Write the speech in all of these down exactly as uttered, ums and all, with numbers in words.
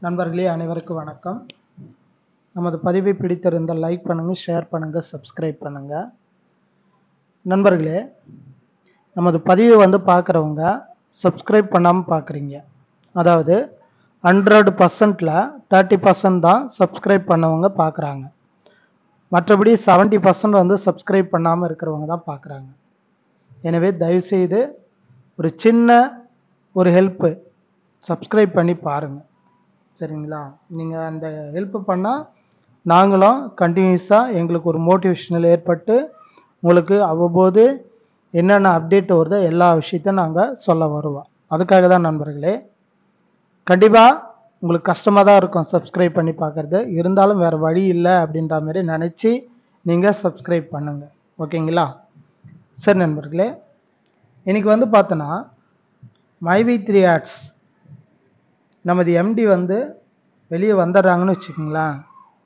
நண்பர்களே அனைவருக்கும் வணக்கம். நமது பதிவை பிடித்திருந்தால் லைக் பண்ணுங்கள், ஷேர் பண்ணுங்கள், சப்ஸ்கிரைப் பண்ணுங்கள். நண்பர்களே, நமது பதிவை வந்து பார்க்குறவங்க சப்ஸ்கிரைப் பண்ணாமல் பார்க்குறீங்க. அதாவது ஹண்ட்ரட் பர்சன்டில் தேர்ட்டி பர்சன்ட் தான் சப்ஸ்கிரைப் பண்ணவங்க பார்க்குறாங்க. மற்றபடி செவன்ட்டி பர்சன்ட் வந்து சப்ஸ்கிரைப் பண்ணாமல் இருக்கிறவங்க தான் பார்க்குறாங்க. எனவே தயவுசெய்து ஒரு சின்ன ஒரு ஹெல்ப்பு சப்ஸ்கிரைப் பண்ணி பாருங்கள், சரிங்களா? நீங்கள் அந்த ஹெல்ப் பண்ணால் நாங்களும் கண்டினியூஸாக எங்களுக்கு ஒரு மோட்டிவேஷனல் ஏற்பட்டு உங்களுக்கு அவ்வப்போது என்னென்ன அப்டேட் வருதோ எல்லா விஷயத்தையும் நாங்கள் சொல்ல வருவோம். அதுக்காக தான் நண்பர்களே. கண்டிப்பாக உங்களுக்கு கஷ்டமாக தான் இருக்கும் சப்ஸ்கிரைப் பண்ணி பார்க்குறது. இருந்தாலும் வேறு வழி இல்லை அப்படின்ற மாதிரி நினச்சி நீங்கள் சப்ஸ்கிரைப் பண்ணுங்கள், ஓகேங்களா? சரி நண்பர்களே, இன்றைக்கி வந்து பார்த்தோன்னா மைவி த்ரீ ஆட்ஸ் நமது எம்டி வந்து வெளியே வந்துடுறாங்கன்னு வச்சுக்கோங்களேன்.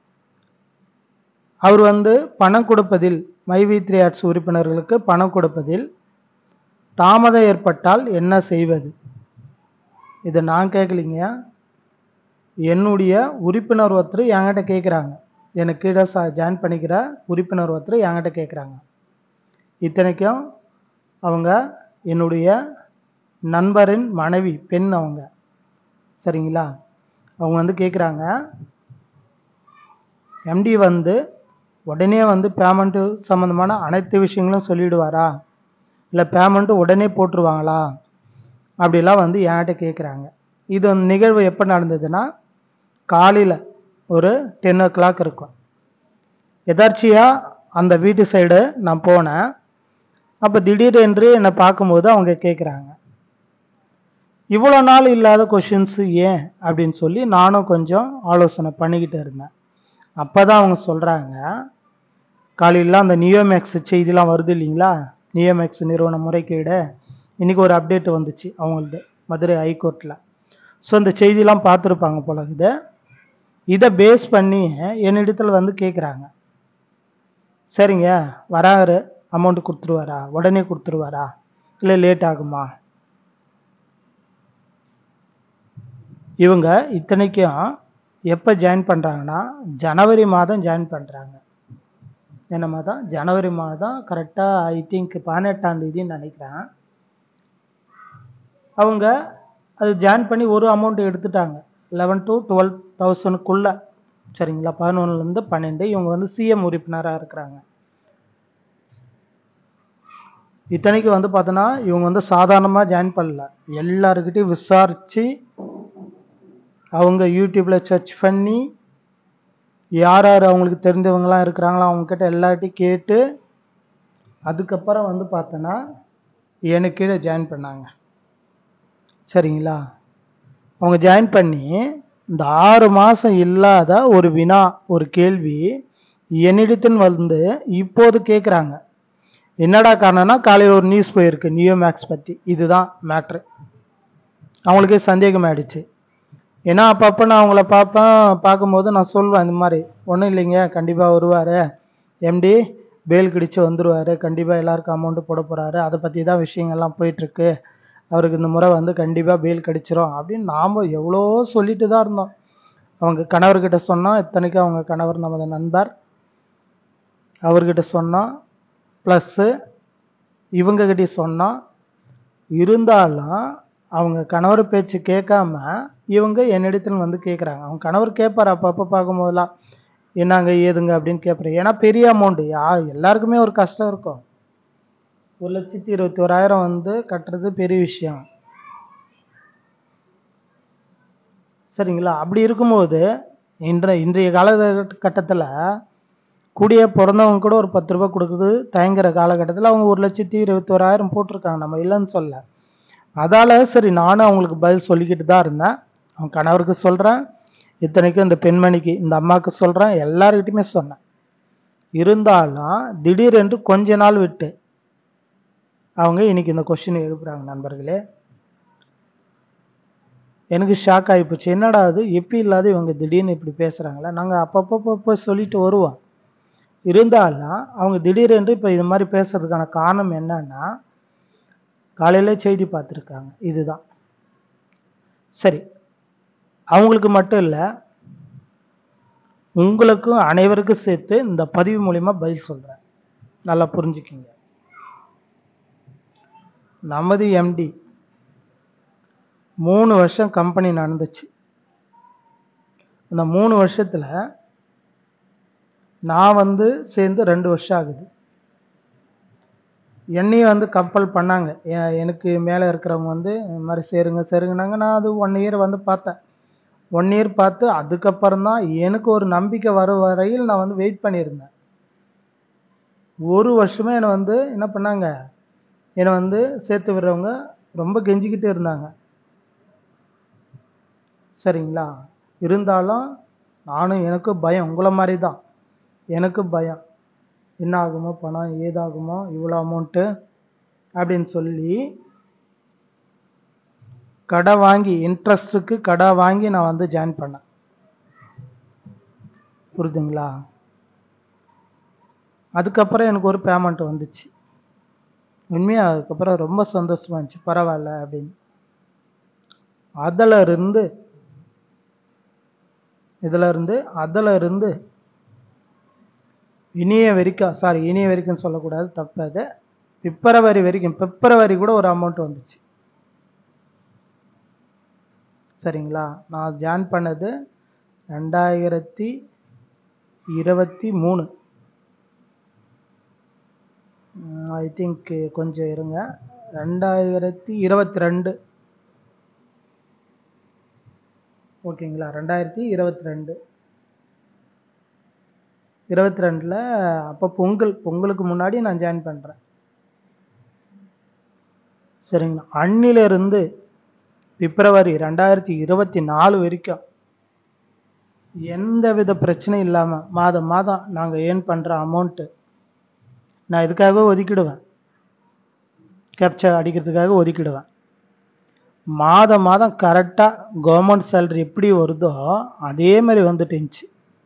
அவர் வந்து பணம் கொடுப்பதில், மைவி த்ரீ ஆட்ஸ் உறுப்பினர்களுக்கு பணம் கொடுப்பதில் தாமதம் ஏற்பட்டால் என்ன செய்வது? இதை நான் கேட்கலிங்க, என்னுடைய உறுப்பினர் ஒருத்தர் என்கிட்ட கேட்குறாங்க. எனக்கு கீழே சா ஜாயின் பண்ணிக்கிற உறுப்பினர் ஒருத்தர் என்கிட்ட கேட்குறாங்க. இத்தனைக்கும் அவங்க என்னுடைய நண்பரின் மனைவி, பெண் அவங்க, சரிங்களா? அவங்க வந்து கேட்குறாங்க, எம்டி வந்து உடனே வந்து பேமெண்ட்டு சம்மந்தமான அனைத்து விஷயங்களும் சொல்லிவிடுவாரா, இல்லை பேமெண்ட்டு உடனே போட்டுருவாங்களா அப்படிலாம் வந்து என்கிட்ட கேட்குறாங்க. இது நிகழ்வு எப்போ நடந்ததுன்னா, காலையில் ஒரு டென் ஓ கிளாக் இருக்கும். எதார்ச்சியாக அந்த வீட்டு சைடு நான் போனேன். அப்போ திடீரென்று என்னை பார்க்கும்போது அவங்க கேட்குறாங்க, இவ்வளோ நாள் இல்லாத கொஷின்ஸு ஏன் அப்படின்னு சொல்லி நானும் கொஞ்சம் ஆலோசனை பண்ணிக்கிட்டு இருந்தேன். அப்போ தான் அவங்க சொல்கிறாங்க, காலையில் அந்த நியோமேக்ஸ் செய்திலாம் வருது இல்லைங்களா, நியோமேக்ஸ் நிறுவன முறைகேடு, இன்றைக்கி ஒரு அப்டேட் வந்துச்சு அவங்களது மதுரை ஹைகோர்ட்டில். ஸோ அந்த செய்திலாம் பார்த்துருப்பாங்க போல. இதை இதை பேஸ் பண்ணி என்னிடத்தில் வந்து கேட்குறாங்க, சரிங்க வராரு, அமௌண்ட்டு கொடுத்துருவாரா, உடனே கொடுத்துருவாரா, இல்லை லேட் ஆகுமா? இவங்க இத்தனைக்கும் எப்போ ஜாயின் பண்ணுறாங்கன்னா, ஜனவரி மாதம் ஜாயின் பண்ணுறாங்க. என்ன மாதம்? ஜனவரி மாதம், கரெக்டாக ஐ திங்க் பதினெட்டாம் தேதின்னு நினைக்கிறேன். அவங்க அது ஜாயின் பண்ணி ஒரு அமௌண்ட் எடுத்துட்டாங்க, லெவன் டு டுவெல் தௌசண்ட்குள்ளே, சரிங்களா? பதினொன்றுலேருந்து பன்னெண்டு. இவங்க வந்து சிஎம் உறுப்பினராக இருக்கிறாங்க. இத்தனைக்கு வந்து பார்த்தோன்னா இவங்க வந்து சாதாரணமாக ஜாயின் பண்ணல, எல்லாருக்கிட்டையும் விசாரித்து அவங்க யூடியூப்பில் சர்ச் பண்ணி யார் யார் அவங்களுக்கு தெரிஞ்சவங்களாம் இருக்கிறாங்களோ அவங்கக்கிட்ட எல்லார்ட்டையும் கேட்டு அதுக்கப்புறம் வந்து பார்த்தோன்னா எனக்கு கீழே ஜாயின் பண்ணாங்க, சரிங்களா? அவங்க ஜாயின் பண்ணி இந்த ஆறு மாதம் இல்லாத ஒரு வினா, ஒரு கேள்வி என்னிடத்தில் வந்து இப்போது கேட்குறாங்க. என்னடா காரணம்னா, காலையில் ஒரு நியூஸ் போயிருக்கு நியோமேக்ஸ் பற்றி. இதுதான் மேட்ரு. அவங்களுக்கே சந்தேகம் ஆகிடுச்சு. ஏன்னா அப்பப்போ நான் அவங்கள பார்ப்பேன், பார்க்கும்போது நான் சொல்வேன், இந்த மாதிரி ஒன்றும் இல்லைங்க, கண்டிப்பாக வருவார், எம்டி பேல் கிடிச்சு வந்துடுவார், கண்டிப்பாக எல்லாருக்கும் அமௌண்ட்டு போட போகிறாரு, அதை பற்றி தான் விஷயங்கள்லாம் போயிட்டுருக்கு, அவருக்கு இந்த முறை வந்து கண்டிப்பாக பேல் கிடச்சிரும் அப்படின்னு நாம் எவ்வளோ சொல்லிட்டு தான் இருந்தோம். அவங்க கணவர்கிட்ட சொன்னோம், இத்தனைக்கும் அவங்க கணவர் நமது நண்பர், அவர்கிட்ட சொன்னோம், ப்ளஸ்ஸு இவங்ககிட்டே சொன்னோம். இருந்தாலும் அவங்க கணவர் பேச்சு கேட்காம இவங்க என்னிடத்தில் வந்து கேட்குறாங்க. அவங்க கணவர் கேட்பார் அப்பப்போ பார்க்கும்போதெல்லாம், என்னங்க ஏதுங்க அப்படின்னு கேட்பாரு. ஏன்னா பெரிய அமௌண்ட்டு, யா எல்லாருக்குமே ஒரு கஷ்டம் இருக்கும். ஒரு லட்சத்தி இருபத்தி ஓராயிரம் வந்து கட்டுறது பெரிய விஷயம், சரிங்களா? அப்படி இருக்கும்போது இன்றைய இன்றைய காலகட்டத்தில் கூடிய பிறந்தவங்க கூட ஒரு பத்து ரூபா கொடுக்குறது தயங்குற காலகட்டத்தில் அவங்க ஒரு லட்சத்தி இருபத்தி ஓராயிரம் போட்டிருக்காங்க. நம்ம இல்லைன்னு சொல்ல. அதால் சரி நானும் அவங்களுக்கு பதில் சொல்லிக்கிட்டு தான் இருந்தேன். அவங்க கணவருக்கு சொல்கிறேன், இத்தனைக்கும் இந்த பெண்மணிக்கு, இந்த அம்மாவுக்கு சொல்கிறேன், எல்லாருக்கிட்டையுமே சொன்னேன். இருந்தாலும் திடீரென்று கொஞ்ச நாள் விட்டு அவங்க இன்றைக்கி இந்த கொஸ்டின் எழுப்புகிறாங்க. நண்பர்களே, எனக்கு ஷாக் ஆகிப்போச்சு. என்னடா அது, எப்படி இல்லாத இவங்க திடீர்னு இப்படி பேசுகிறாங்களே. நாங்கள் அப்பப்போ சொல்லிட்டு வருவோம். இருந்தாலும் அவங்க திடீரென்று இப்போ இது மாதிரி பேசுகிறதுக்கான காரணம் என்னன்னா, காலையில் செய்தி பார்த்துருக்காங்க. இதுதான் சரி. அவங்களுக்கு மட்டும் இல்லை, உங்களுக்கும் அனைவருக்கும் சேர்த்து இந்த பதிவு மூலிமா பதில் சொல்கிறேன். நல்லா புரிஞ்சுக்கிங்க. நமது எம்டி மூணு வருஷம் கம்பெனி நடந்துச்சு. அந்த மூணு வருஷத்தில் நான் வந்து சேர்ந்து ரெண்டு வருஷம் ஆகுது. என்னையும் வந்து கம்பல் பண்ணாங்க. எனக்கு மேலே இருக்கிறவங்க வந்து இந்த மாதிரி சேருங்க சேருங்கனாங்க. நான் அது ஒன் இயர் வந்து பார்த்தேன். ஒன் இயர் பார்த்து அதுக்கப்புறம் தான் எனக்கு ஒரு நம்பிக்கை வர வரையில் நான் வந்து வெயிட் பண்ணியிருந்தேன். ஒரு வருஷமே என்னை வந்து என்ன பண்ணாங்க, என்னை வந்து சேர்த்து விடுறவங்க ரொம்ப கெஞ்சிக்கிட்டு இருந்தாங்க. சரிங்களா? இருந்தாலும் நானும் எனக்கு பயம், உங்களை மாதிரி தான் எனக்கு பயம். என்ன ஆகுமோ, பணம் ஏதாகுமோ, இவ்வளோ அமௌண்ட்டு அப்படின்னு சொல்லி கடை வாங்கி, இன்ட்ரெஸ்ட்டுக்கு கடை வாங்கி நான் வந்து ஜாயின் பண்ணேன். புரியுதுங்களா? அதுக்கப்புறம் எனக்கு ஒரு பேமெண்ட் வந்துச்சு. உண்மையாக அதுக்கப்புறம் ரொம்ப சந்தோஷமா இருந்துச்சு. பரவாயில்ல அப்படின்னு. அதில் இருந்து இதில் இருந்து அதில் இருந்து இனிய வரைக்கும், சாரி இனிய வரைக்கும் சொல்லக்கூடாது, தப்பு அது, பிப்ரவரி வரைக்கும், பிப்ரவரி கூட ஒரு அமௌண்ட் வந்துச்சு. சரிங்களா? நான் ஜாயின் பண்ணது ரெண்டாயிரத்தி இருபத்தி மூணு ஐ திங்க், கொஞ்சம் இருங்க, ரெண்டாயிரத்தி இருபத்தி ரெண்டு ஓகேங்களா? ரெண்டாயிரத்தி இருபத்தி ரெண்டு இருபத்தி ரெண்டில் அப்போ பொங்கல் பொங்கலுக்கு முன்னாடி நான் ஜாயின் பண்ணுறேன். சரிங்களா? அன்னிலிருந்து பிப்ரவரி ரெண்டாயிரத்தி இருபத்தி நாலு வரைக்கும் எந்த வித பிரச்சனையும் இல்லாமல் மாதம் மாதம் நாங்கள் ஏர்ன் பண்ணுற அமௌண்ட்டு நான் இதுக்காக ஒதுக்கிடுவேன். கேப்சா அடிக்கிறதுக்காக ஒதுக்கிடுவேன். மாதம் மாதம் கரெக்டாக கவர்மெண்ட் சேலரி எப்படி வருதோ அதே மாதிரி வந்துட்டு இருந்துச்சு.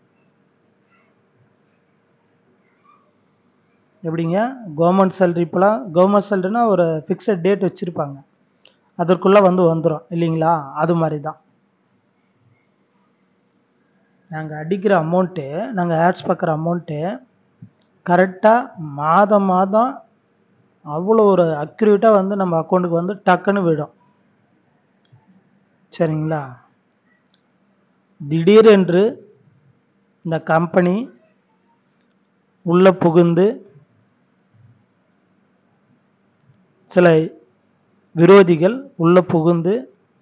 எப்படிங்க? கவர்மெண்ட் சேலரி இப்போலாம் கவர்மெண்ட் சேலரினா ஒரு ஃபிக்ஸட் டேட் வச்சுருப்பாங்க, அதற்குள்ளே வந்து வந்துடும் இல்லைங்களா? அது மாதிரி தான் நாங்கள் அடிக்கிற அமௌண்ட்டு, நாங்கள் ஆட்ஸ் பார்க்குற அமௌண்ட்டு கரெக்டாக மாதம் மாதம் அவ்வளோ ஒரு அக்யூரேட்டாக வந்து நம்ம அக்கௌண்ட்டுக்கு வந்து டக்குன்னு விடும். சரிங்களா? திடீரென்று இந்த கம்பெனி உள்ளே புகுந்து சில விரோதிகள் உள்ளே புகுந்து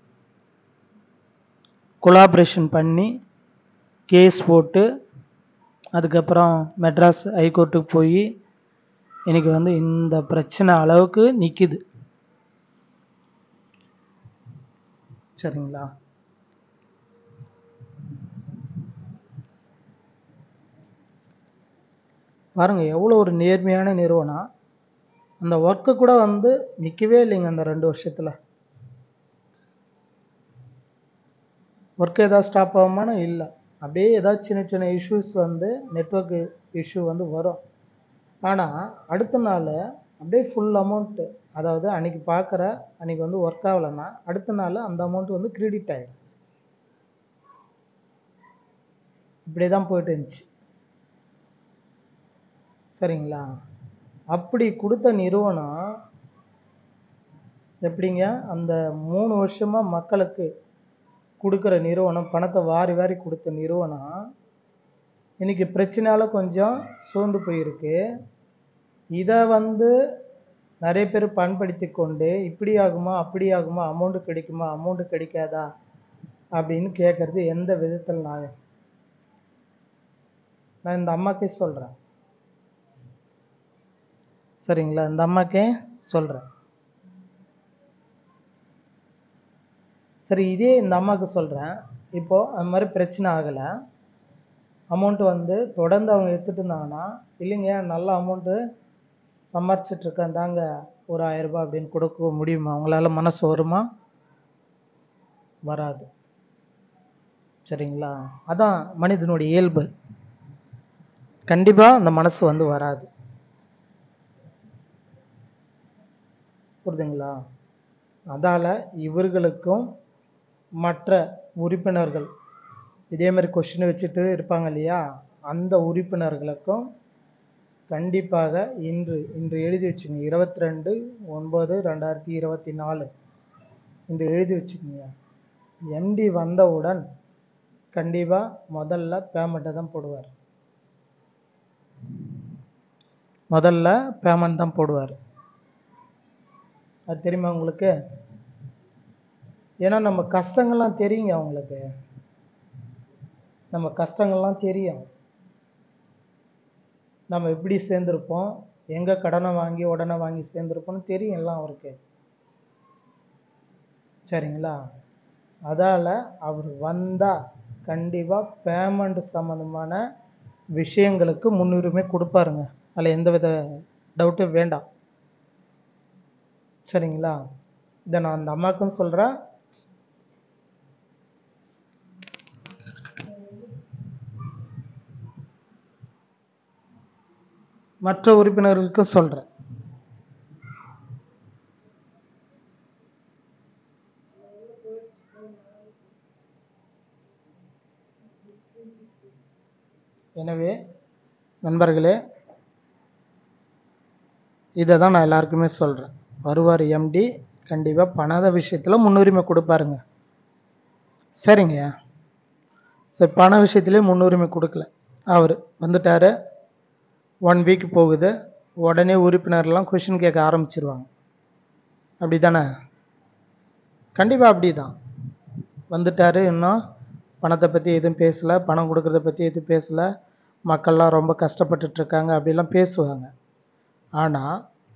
கொலாபரேஷன் பண்ணி கேஸ் போட்டு அதுக்கப்புறம் மெட்ராஸ் ஹைகோர்ட்டுக்கு போய் எனக்கு வந்து இந்த பிரச்சனை அளவுக்கு நிற்கிது. சரிங்களா? பாருங்க எவ்வளோ ஒரு நேர்மையான நிறுவனம். அந்த ஒர்க்கு கூட வந்து நிற்கவே இல்லைங்க. அந்த ரெண்டு வருஷத்தில் ஒர்க்கு ஏதாவது ஸ்டாப் ஆகுமானா இல்லை. அப்படியே ஏதாவது சின்ன சின்ன இஷ்யூஸ் வந்து நெட்ஒர்க் இஷ்யூ வந்து வரும். ஆனால் அடுத்த நாள் அப்படியே ஃபுல் அமௌண்ட்டு, அதாவது அன்றைக்கி பார்க்குற அன்றைக்கி வந்து ஒர்க் ஆகலைன்னா அடுத்த நாள் அந்த அமௌண்ட் வந்து கிரெடிட் ஆகிடும். இப்படி தான் போயிட்டு இருந்துச்சு. சரிங்களா? அப்படி கொடுத்த நிறுவனம் எப்படிங்க அந்த மூணு வருஷமாக மக்களுக்கு கொடுக்குற நிறுவனம், பணத்தை வாரி வாரி கொடுத்த நிறுவனம் இன்றைக்கி பிரச்சனையால் கொஞ்சம் சோர்ந்து போயிருக்கு. இதை வந்து நிறைய பேர் பயன்படுத்தி கொண்டு இப்படி ஆகுமா அப்படி ஆகுமா, அமௌண்ட்டு கிடைக்குமா அமௌண்ட்டு கிடைக்காதா அப்படின்னு கேட்குறது எந்த விதத்தில் நியாயம்? நான் இந்த அம்மாக்கே சொல்கிறேன். சரிங்களா? இந்த அம்மாக்கே சொல்கிறேன். சரி, இதே இந்த அம்மாவுக்கு சொல்கிறேன். இப்போது அந்த மாதிரி பிரச்சனை ஆகலை, அமௌண்ட்டு வந்து தொடர்ந்து அவங்க எடுத்துகிட்டு இருந்தாங்கன்னா, இல்லைங்க நல்ல அமௌண்ட்டு சம்பாரிச்சிட்ருக்கேன் தாங்க ஒரு ஆயிரரூபா அப்படின்னு கொடுக்க முடியுமா? அவங்களால மனசு வருமா? வராது. சரிங்களா? அதான் மனிதனுடைய இயல்பு. கண்டிப்பாக அந்த மனசு வந்து வராது. புரியுதுங்களா? அதால் இவர்களுக்கும் மற்ற உறுப்பினர்கள் இதே மாதிரி கொஸ்டின் வச்சுட்டு இருப்பாங்க இல்லையா, அந்த உறுப்பினர்களுக்கும் கண்டிப்பாக இன்று இன்று எழுதி வச்சுங்க, இருபத்தி ரெண்டு ஒன்பது ரெண்டாயிரத்தி இருபத்தி நாலு இன்று எழுதி வச்சுக்கோங்க. எம்டி வந்தவுடன் கண்டிப்பாக முதல்ல பேமெண்ட்டை தான் போடுவார். முதல்ல பேமெண்ட் தான் போடுவார். அது தெரியுமா உங்களுக்கு? ஏன்னா நம்ம கஷ்டங்கள்லாம் தெரியுங்க அவங்களுக்கு, நம்ம கஷ்டங்கள்லாம் தெரியும். நம்ம எப்படி சேர்ந்துருப்போம், எங்கே கடனை வாங்கி உடனே வாங்கி சேர்ந்துருப்போம்னு தெரியும் எல்லாம் அவருக்கு. சரிங்களா? அதால் அவர் வந்தால் கண்டிப்பாக பேமெண்ட் சம்மந்தமான விஷயங்களுக்கு முன்னுரிமை கொடுப்பாருங்க. அதில் எந்த வித டவுட்டும் வேண்டாம். சரிங்களா? இதை நான் அந்த அம்மாவுக்கும் சொல்கிறேன், மற்ற உறுப்பினர்களுக்கும் சொல்கிறேன். எனவே நண்பர்களே, இதை தான் நான் எல்லாருக்குமே சொல்கிறேன். வருவார் எம்டி, கண்டிப்பாக பணத விஷயத்தில் முன்னுரிமை கொடுப்பாருங்க. சரிங்க, சரி, பண விஷயத்துலேயே முன்னுரிமை கொடுக்கல. அவர் வந்துட்டார், ஒன் வீக் போகுது, உடனே உறுப்பினர்லாம் கொஷின் கேட்க ஆரம்பிச்சிருவாங்க. அப்படி தானே? கண்டிப்பாக அப்படி தான். வந்துட்டார், இன்னும் பணத்தை பற்றி எதுவும் பேசலை, பணம் கொடுக்குறத பற்றி எதுவும் பேசலை, மக்கள்லாம் ரொம்ப கஷ்டப்பட்டுட்ருக்காங்க அப்படிலாம் பேசுவாங்க. ஆனால்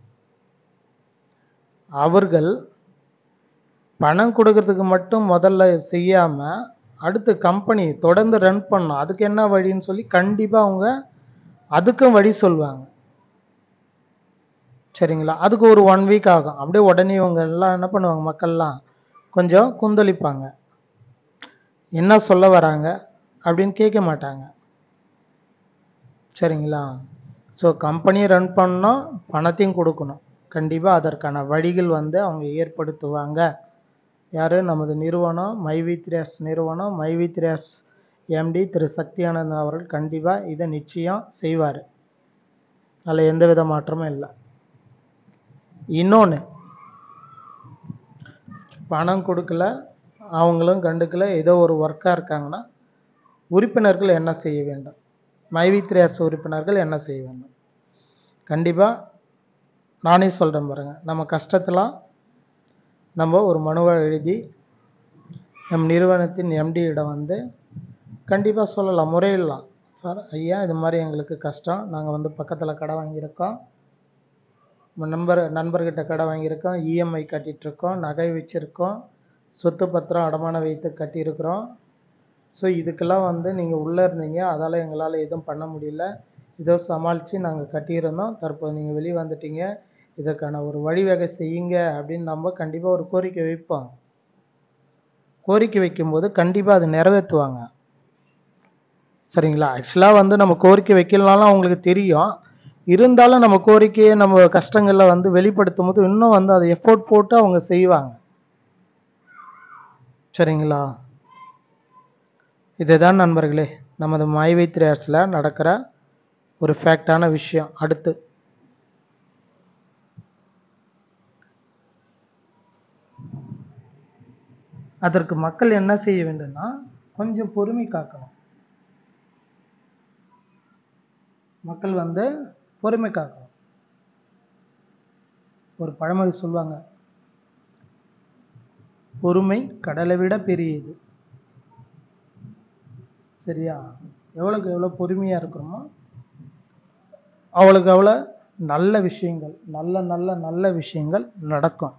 அவர்கள் பணம் கொடுக்கறதுக்கு மட்டும் முதல்ல செய்யாமல் அடுத்து கம்பெனி தொடர்ந்து ரன் பண்ணணும், அதுக்கு என்ன வழின்னு சொல்லி கண்டிப்பாக அவங்க அதுக்கும் வழி சொல்லுவாங்க. சரிங்களா? அதுக்கு ஒரு ஒன் வீக் ஆகும். அப்படியே உடனே இவங்க எல்லாம் என்ன பண்ணுவாங்க, மக்கள்லாம் கொஞ்சம் குந்தளிப்பாங்க, என்ன சொல்ல வராங்க அப்படின்னு கேட்க மாட்டாங்க. சரிங்களா? ஸோ கம்பெனியை ரன் பண்ணணும், பணத்தையும் கொடுக்கணும். கண்டிப்பாக அதற்கான வழிகள் வந்து அவங்க ஏற்படுத்துவாங்க. யார்? நமது நிறுவனம் மைவி த்ரேஸ் நிறுவனம், மைவி த்ரேஸ் எம்டி திரு சக்தி ஆனந்த் அவர்கள் கண்டிப்பாக இதை நிச்சயம் செய்வார். அதில் எந்த வித மாற்றமும் இல்லை. இன்னொன்று, பணம் கொடுக்கல, அவங்களும் கண்டுக்கல, ஏதோ ஒரு ஒர்க்காக இருக்காங்கன்னா உறுப்பினர்கள் என்ன செய்ய வேண்டும், மைவி த்ரேஸ் உறுப்பினர்கள் என்ன செய்ய வேண்டும்? கண்டிப்பாக நானே சொல்கிறேன் பாருங்கள், நம்ம கஷ்டத்தெல்லாம் நம்ம ஒரு மனுவை எழுதி நம் நிறுவனத்தின் எம்டியிடம் வந்து கண்டிப்பாக சொல்லலாம், முறையிடலாம். சார் ஐயா, இது மாதிரி எங்களுக்கு கஷ்டம், நாங்கள் வந்து பக்கத்தில் கடை வாங்கியிருக்கோம், நண்பர் நண்பர்கிட்ட கடை வாங்கியிருக்கோம், இஎம்ஐ கட்டிகிட்ருக்கோம், நகை வச்சுருக்கோம், சொத்து பத்திரம் அடமானம் வைத்து கட்டியிருக்கிறோம். ஸோ இதுக்கெல்லாம் வந்து நீங்கள் உள்ளே இருந்தீங்க, அதால் எங்களால் எதுவும் பண்ண முடியல, இதோ சமாளித்து நாங்கள் கட்டியிருந்தோம், தற்போது நீங்கள் வெளியே வந்துட்டீங்க, இதற்கான ஒரு வழிவகை செய்யுங்க அப்படின்னு நம்ம கண்டிப்பாக ஒரு கோரிக்கை வைப்போம். கோரிக்கை வைக்கும்போது கண்டிப்பாக அது நிறைவேற்றுவாங்க. சரிங்களா? ஆக்சுவலாக வந்து நம்ம கோரிக்கை வைக்கலனாலும் அவங்களுக்கு தெரியும், இருந்தாலும் நம்ம கோரிக்கையை நம்ம கஷ்டங்களில் வந்து வெளிப்படுத்தும் போது இன்னும் வந்து அதை எஃபோர்ட் போட்டு அவங்க செய்வாங்க. சரிங்களா? இதுதான் நண்பர்களே நமது மைவி த்ரேஸில் நடக்கிற ஒரு ஃபேக்டான விஷயம். அடுத்து அதற்கு மக்கள் என்ன செய்ய வேண்டும்னா கொஞ்சம் பொறுமை காக்கணும். மக்கள் வந்து பொறுமை காக்கணும். ஒரு பழமொழி சொல்லுவாங்க, பொறுமை கடலை விட பெரியது. சரியா? எவ்வளோக்கு எவ்வளோ பொறுமையாக இருக்கிறோமோ அவ்வளோக்கு அவ்வளோ நல்ல விஷயங்கள், நல்ல நல்ல நல்ல விஷயங்கள் நடக்கும்.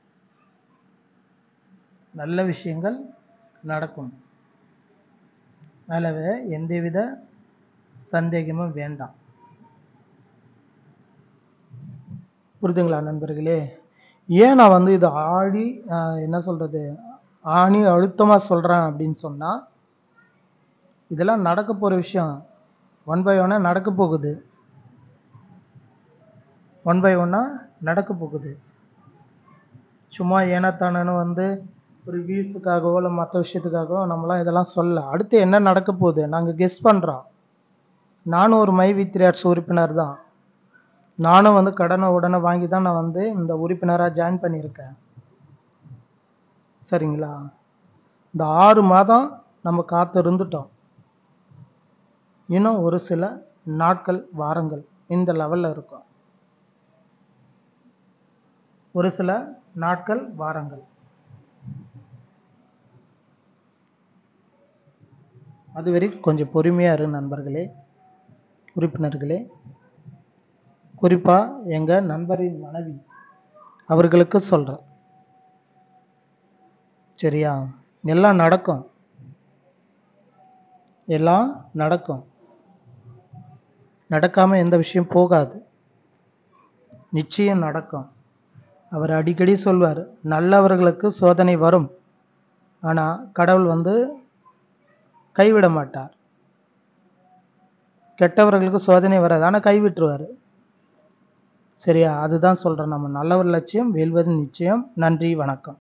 நல்ல விஷயங்கள் நடக்கும். மேலவே எந்தவித சந்தேகமும் வேண்டாம். புரிதுங்களா நண்பர்களே? ஏன் நான் வந்து இது ஆடி என்ன சொல்கிறது ஆணி அழுத்தமாக சொல்கிறேன் அப்படின்னு சொன்னால், இதெல்லாம் நடக்க போகிற விஷயம். ஒன் பை ஒன்னாக நடக்க போகுது. ஒன் பை ஒன்னாக நடக்க போகுது. சும்மா ஏனத்தானு வந்து ஒரு வியூஸுக்காகவோ இல்லை மற்ற விஷயத்துக்காகவோ நம்மளாம் இதெல்லாம் சொல்ல. அடுத்து என்ன நடக்க போகுது நாங்கள் கெஸ் பண்ணுறோம். நானும் ஒரு மை வி த்ரீ ஆர்ட்ஸ் உறுப்பினர் தான். நானும் வந்து கடனை உடனே வாங்கி தான் நான் வந்து இந்த உறுப்பினராக ஜாயின் பண்ணியிருக்கேன். சரிங்களா? இந்த ஆறு மாதம் நம்ம காத்து இருந்துட்டோம். இன்னும் ஒரு சில நாட்கள் வாரங்கள் இந்த லெவலில் இருக்கும். ஒரு சில நாட்கள் வாரங்கள் அது வரைக்கும் கொஞ்சம் பொறுமையாக இரு நண்பர்களே, உறுப்பினர்களே. குறிப்பாக எங்கள் நண்பரின் மனைவி அவர்களுக்கு சொல்கிறேன். சரியா? எல்லாம் நடக்கும், எல்லாம் நடக்கும். நடக்காமல் எந்த விஷயம் போகாது, நிச்சயம் நடக்கும். அவர் அடிக்கடி சொல்வார், நல்லவர்களுக்கு சோதனை வரும், ஆனால் கடவுள் வந்து கைவிட மாட்டார். கெட்டவர்களுக்கு சோதனை வராது, ஆனால் கைவிட்டுருவார். சரியா? அதுதான் சொல்கிறேன். நம்ம நல்லவர் லட்சியம் வெல்வது நிச்சயம். நன்றி, வணக்கம்.